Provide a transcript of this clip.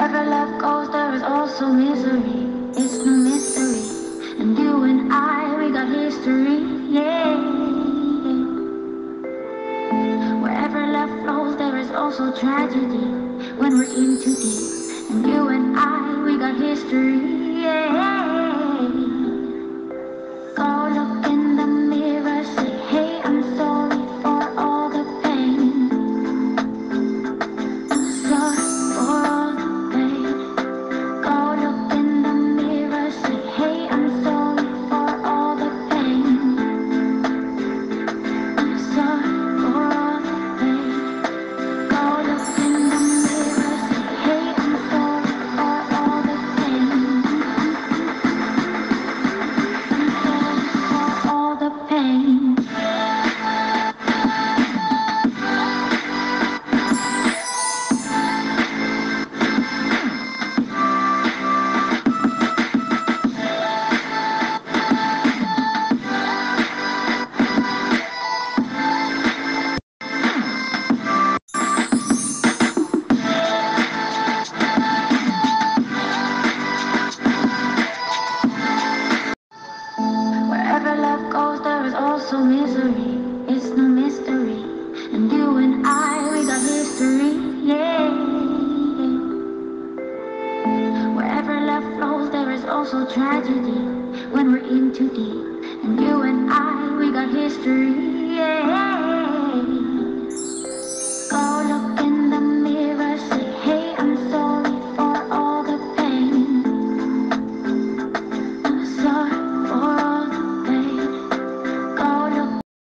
Wherever love goes, there is also misery. It's no mystery. And you and I, we got history. Yeah. Wherever love flows, there is also tragedy. When we're in too deep. And you and I, we got history. Yeah. Go look in the mirror, say, hey, I'm sorry for all the pain. I'm sorry for all the pain. Go look in the mirror, say, hey, I'm sorry for all the pain. I'm sorry for all the pain. Go look in the mirror, say, hey, I'm sorry for all the pain. I'm sorry for all the pain. Wherever love goes, there is also misery. It's no mystery. And you and I, we got history. Yeah. Wherever love flows, there is also tragedy. When we're in too deep. And you and I, we got history. Yeah.